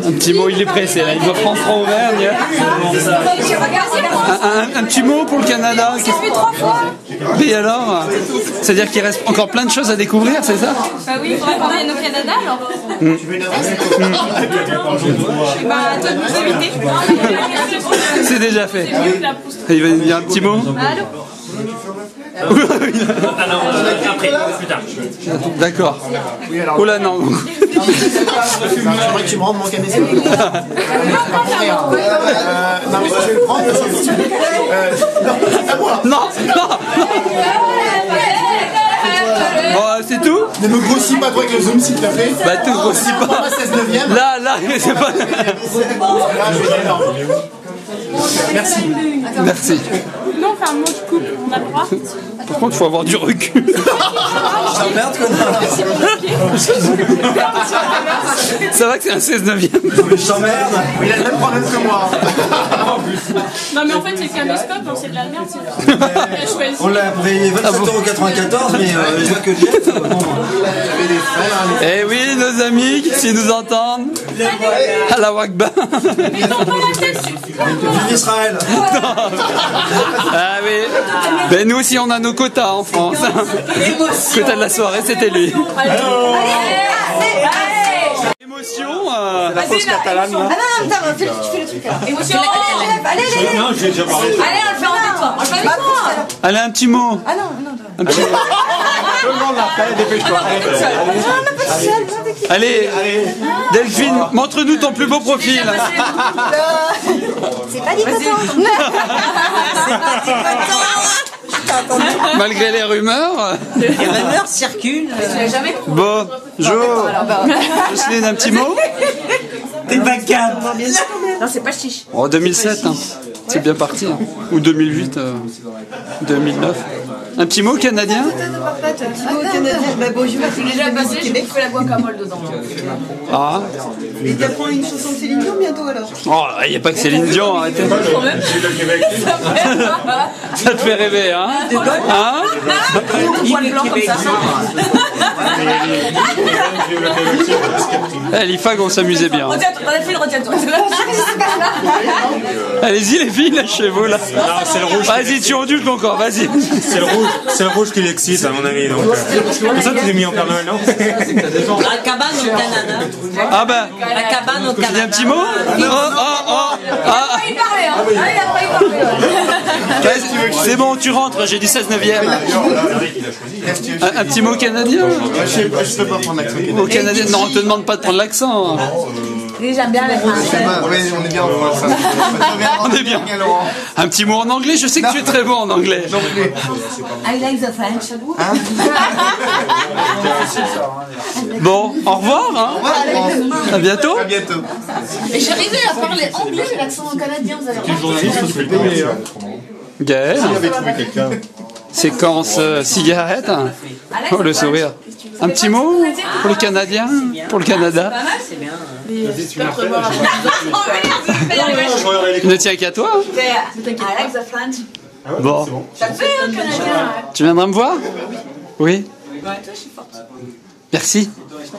Un petit mot, il est pressé là, il doit prendre froid Auvergne. Un petit mot pour le Canada. Et alors, c'est-à-dire qu'il reste encore plein de choses à découvrir, c'est ça? Bah oui, il faudrait qu'on vienne au Canada alors. Bah, toi de nous inviter. C'est déjà fait. Il va dire un petit mot. Allô? Après, plus tard. D'accord. Oh là non. J'aimerais que tu me rendes mon canapé. Non, mais je vais le prendre. Non, non. Bon, c'est tout? Ne me grossis pas toi avec le zoom s'il te plaît. Bah te grossis pas. 16/9. Là, c'est pas... Merci. Merci. Non, enfin, moi je coupe, on a le droit. Par contre, il faut avoir du recul. Ça va que c'est un 16/9. Je t'emmerde. Il a le même problème que moi. Non, mais en fait, c'est le caméscope, hein, c'est de la merde. On l'a payé 27,94 €, mais je vois que Jeff, bon. Eh oui, nos amis, s'ils nous entendent. Allah Akbar. Vive Israël. Ah oui. Ben nous aussi, on a nos quotas en France. Quota de la soirée, c'était lui. Émotion. La fausse catalane. Ah non, attends, tu fais le truc là. Émotion. Allez, Non, j'ai déjà parlé. Allez, on le fait en détour. On le fait en détour. Allez, un petit mot. Ah non, non, Un petit mot. Dépêche-toi. Allez, Delphine, montre-nous ton plus beau profil. c'est pas dégoûtant. Malgré les rumeurs. Les rumeurs circulent. Bon, Jo, Jocelyne, un petit mot. T'es pas calme. Non, c'est pas chiche. Oh, 2007, hein. C'est bien parti. Hein. Ou 2008, 2009. Un petit mot canadien? Un petit mot canadien. Bah bonjour, c'est déjà passé, j'ai fait la guacamole dedans. Ah. Et t'apprends une chanson de Céline Dion bientôt alors? Oh, il n'y a pas que Céline Dion, arrêtez. Ça te fait rêver, hein? Hein? L'IFAG, on s'amusait bien. Retiens-toi. Allez-y les filles, lâchez-vous là. C'est le rouge. Vas-y, tu ondules ton corps, vas-y. C'est le rouge qui l'excite, à mon avis. Donc, pour ça, tu l'as mis en Père Noël, non? La cabane au Canada. Ah ben, La cabane au il y a Canada. un petit mot? Il parlait, hein. Allez, après, il parlait. C'est bon, tu rentres, j'ai du 16/9. Un petit mot canadien? Je peux pas prendre l'accent. Au canadien? Non, on te demande pas de prendre l'accent. J'aime bien les français. Oui, on est bien en France. On est bien. Un petit mot en anglais, je sais que tu es très bon en anglais. I like the French. Bon, au revoir. Hein. À bientôt. À bientôt. Et j'arrivais à parler anglais, mais l'accent canadien, vous avez Gaël, J'avais trouvé quelqu'un. séquence cigarette. Oh, le sourire. Un petit mot pour le Canadien, pour le Canada. C'est bien. Ne tient qu'à toi. I like the French. Bon, Ça fait un canadien. tu viendras me voir? Oui. Merci.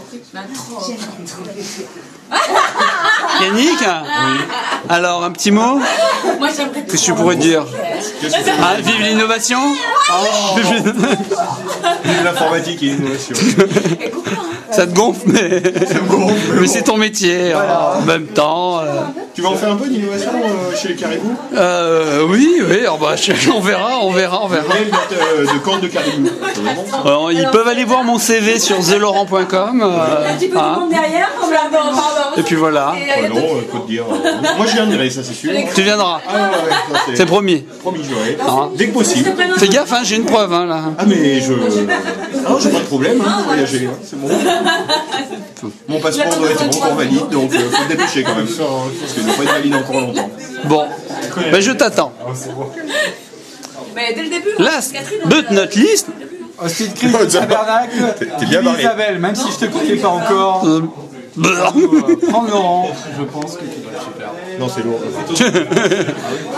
Yannick? Alors, un petit mot? Moi, j'aimerais Qu'est-ce que tu pourrais dire? Ah, vive l'innovation? Vive l'informatique et l'innovation. Ça te gonfle, mais c'est ton métier. En même temps. Tu vas en faire un peu d'innovation chez les caribous? Oui, oh bah, on verra. L'aile de corne de caribou. Alors, ils peuvent aller voir mon CV sur thelaurent.com. un petit peu de monde derrière. Pardon. Et puis voilà. Non, faut te dire. Moi, je viendrai, ça c'est sûr. Tu viendras. Ah ouais, ça, C'est promis. promis, j'aurai. Hein. Dès que possible. Fais gaffe, hein, j'ai une preuve hein, là. Ah mais je... Ah non, j'ai pas de problème, hein, pour voyager, hein, c'est bon. Mon passeport doit être encore valide, donc faut se dépêcher quand même. Parce qu'il ne doit pas être valide encore longtemps. Bon, ben je t'attends. Mais dès le début, Last but not least. Hostie de Christ, tabernacle, T'es bien barré. Isabelle, même si je te connais pas encore, prends Laurent, je pense que tu vas être super. Non, c'est lourd.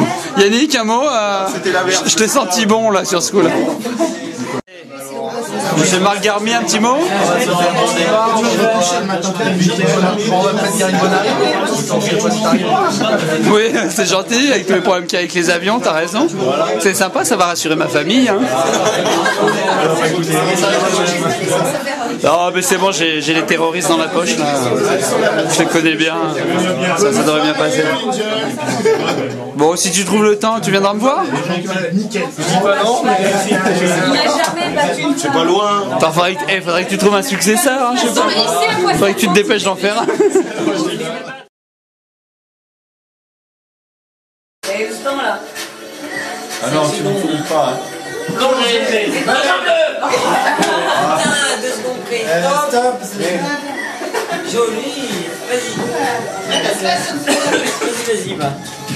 Yannick, un mot C'était la verse. je t'ai senti bon là sur ce coup-là. Monsieur Marc Garmi, un petit mot? Oui, c'est gentil, avec tous les problèmes qu'il y a avec les avions, t'as raison. C'est sympa, ça va rassurer ma famille. Hein. Non, mais c'est bon, j'ai les terroristes dans la poche, là. Je les connais bien. Ça devrait bien passer. Bon, si tu trouves le temps, tu viendras me voir? C'est pas loin. Attends, faudrait que tu trouves un successeur, hein, je sais pas. Faudrait que tu te dépêches d'en faire un. Ah non, tu ne fouilles pas. Hein. Non, j'ai fait. Putain, 2 secondes près. Stop. Joli. Vas-y. Vas-y, va.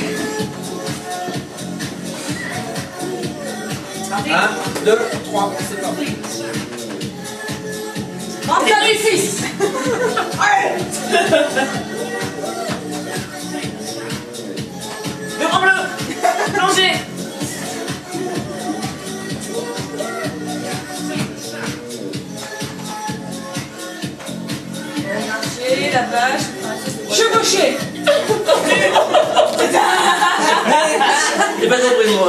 1, 2, 3, c'est parti. Rentre les fils. Le grand bleu. Plongez. La vache. Chevauché. J'ai pas compris moi.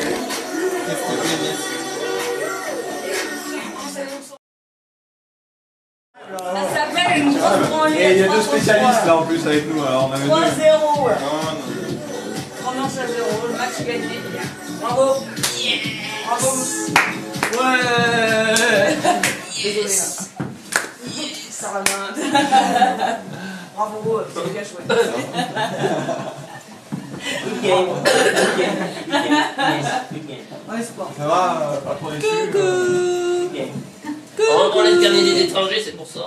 Ça s'appelle une grosse branlée. Et il y a 2 spécialistes là en plus avec nous, alors on avait 3-0. Tendance à 0, le match est gagné. Bravo. Bravo. Ouais. Yes. Ça va bien. Bravo, c'est bien chouette. Good game. Ouais, sport. Ça va, pas trop déçu. On reprend les derniers des étrangers, c'est pour ça.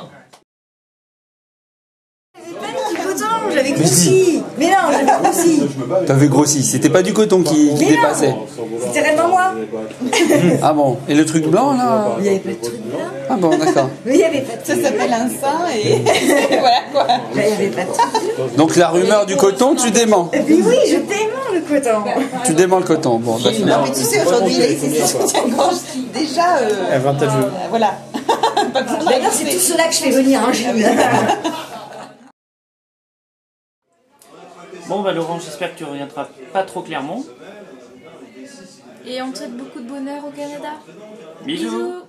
J'avais grossi. Mais non, j'avais grossi. T'avais grossi, c'était pas du coton qui dépassait. C'était réellement moi. Ah bon, et le truc blanc là? Il n'y avait pas de truc là. Ah bon, d'accord. Mais il n'y avait pas de truc. Ça s'appelle un sein et voilà quoi. Il n'y avait pas de truc. Donc la rumeur du coton, tu déments. Et puis oui, je dément le coton. Tu déments le coton, bon, d'accord. Non mais tu sais, aujourd'hui, il a essayé de soutien-gorge qui déjà... Avantageux. Voilà. D'ailleurs, c'est tout cela que je fais venir, hein, Gilles. Bon bah Laurent, j'espère que tu reviendras pas trop clairement. Et on te souhaite beaucoup de bonheur au Canada. Bisous.